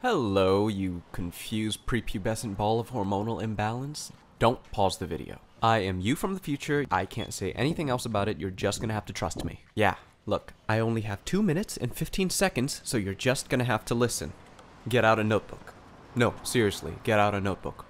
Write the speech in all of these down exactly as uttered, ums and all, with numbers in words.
Hello, you confused prepubescent ball of hormonal imbalance. Don't pause the video. I am you from the future. I can't say anything else about it. You're just gonna have to trust me. Yeah, look, I only have two minutes and fifteen seconds, so you're just gonna have to listen. Get out a notebook. No, seriously, get out a notebook.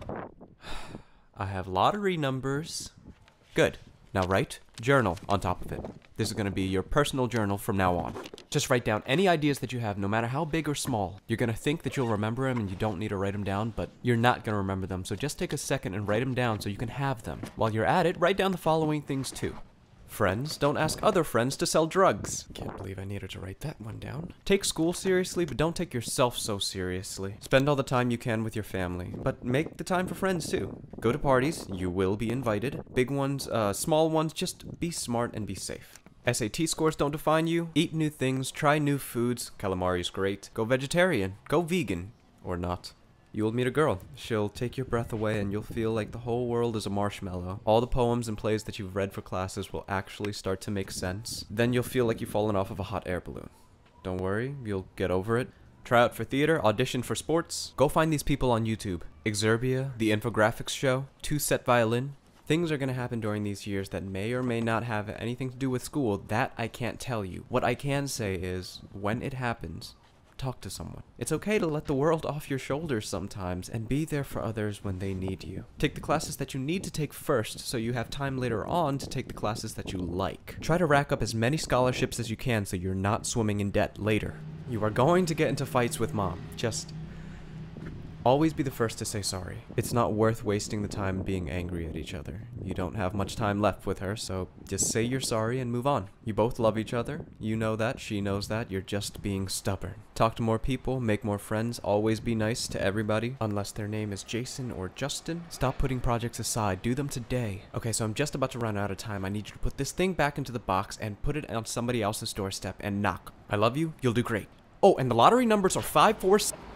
I have lottery numbers. Good. Now write journal on top of it. This is going to be your personal journal from now on. Just write down any ideas that you have, no matter how big or small. You're going to think that you'll remember them and you don't need to write them down, but you're not going to remember them. So just take a second and write them down so you can have them. While you're at it, write down the following things too. Friends, don't ask other friends to sell drugs. Can't believe I needed to write that one down. Take school seriously, but don't take yourself so seriously. Spend all the time you can with your family, but make the time for friends too. Go to parties, you will be invited. Big ones, uh, small ones, just be smart and be safe. S A T scores don't define you. Eat new things, try new foods. Calamari's great. Go vegetarian, go vegan, or not. You will meet a girl. She'll take your breath away and you'll feel like the whole world is a marshmallow. All the poems and plays that you've read for classes will actually start to make sense. Then you'll feel like you've fallen off of a hot air balloon. Don't worry, you'll get over it. Try out for theater, audition for sports. Go find these people on YouTube. Exerbia, the infographics show, Two Set Violin. Things are going to happen during these years that may or may not have anything to do with school. That I can't tell you. What I can say is, when it happens, talk to someone. It's okay to let the world off your shoulders sometimes and be there for others when they need you. Take the classes that you need to take first so you have time later on to take the classes that you like. Try to rack up as many scholarships as you can so you're not swimming in debt later. You are going to get into fights with mom. Just always be the first to say sorry. It's not worth wasting the time being angry at each other. You don't have much time left with her, so just say you're sorry and move on. You both love each other. You know that, she knows that. You're just being stubborn. Talk to more people, make more friends, always be nice to everybody, unless their name is Jason or Justin. Stop putting projects aside. Do them today. Okay, so I'm just about to run out of time. I need you to put this thing back into the box and put it on somebody else's doorstep and knock. I love you. You'll do great. Oh, and the lottery numbers are five, four, seven.